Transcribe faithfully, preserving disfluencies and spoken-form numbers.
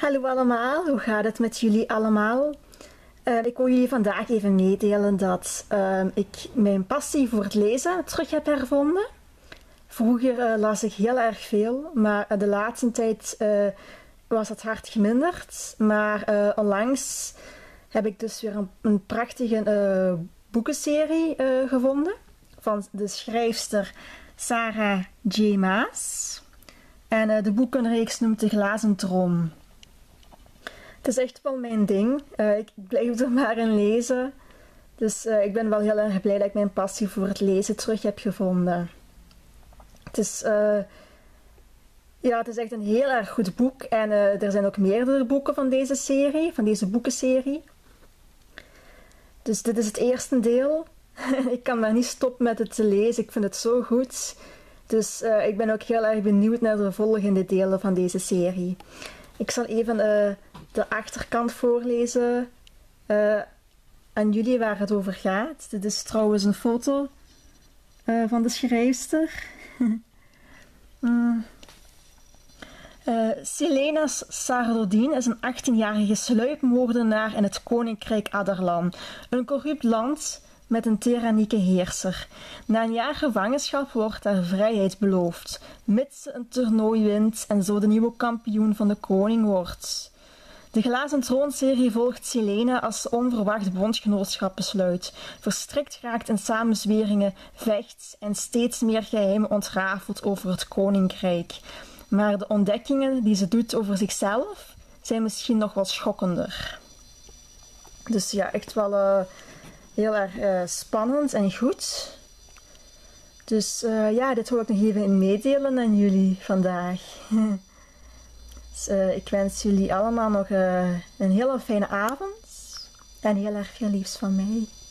Hallo allemaal, hoe gaat het met jullie allemaal? Uh, ik wil jullie vandaag even meedelen dat uh, ik mijn passie voor het lezen terug heb hervonden. Vroeger uh, las ik heel erg veel, maar uh, de laatste tijd uh, was het hard geminderd. Maar uh, onlangs heb ik dus weer een, een prachtige uh, boekenserie uh, gevonden van de schrijfster Sarah J. Maas. En uh, de boekenreeks noemt De Glazen Troon. Het is echt wel mijn ding. Uh, ik blijf er maar in lezen. Dus uh, ik ben wel heel erg blij dat ik mijn passie voor het lezen terug heb gevonden. Het is, uh, ja, het is echt een heel erg goed boek. En uh, er zijn ook meerdere boeken van deze serie, van deze boekenserie. Dus dit is het eerste deel. Ik kan maar niet stoppen met het te lezen. Ik vind het zo goed. Dus uh, ik ben ook heel erg benieuwd naar de volgende delen van deze serie. Ik zal even uh, de achterkant voorlezen uh, aan jullie waar het over gaat. Dit is trouwens een foto uh, van de schrijfster. mm. uh, Selena Sardodin is een achttienjarige sluipmoordenaar in het Koninkrijk Adarlan, een corrupt land met een tyrannieke heerser. Na een jaar gevangenschap wordt haar vrijheid beloofd, mits ze een toernooi wint en zo de nieuwe kampioen van de koning wordt. De Glazen Troon-serie volgt Selena als ze onverwacht bondgenootschap besluit, verstrikt raakt in samenzweringen, vecht en steeds meer geheimen ontrafelt over het koninkrijk. Maar de ontdekkingen die ze doet over zichzelf zijn misschien nog wel schokkender. Dus ja, echt wel Uh, heel erg uh, spannend en goed. Dus uh, ja, dit wil ik nog even meedelen aan jullie vandaag. Dus, uh, ik wens jullie allemaal nog uh, een hele fijne avond. En heel erg veel liefs van mij.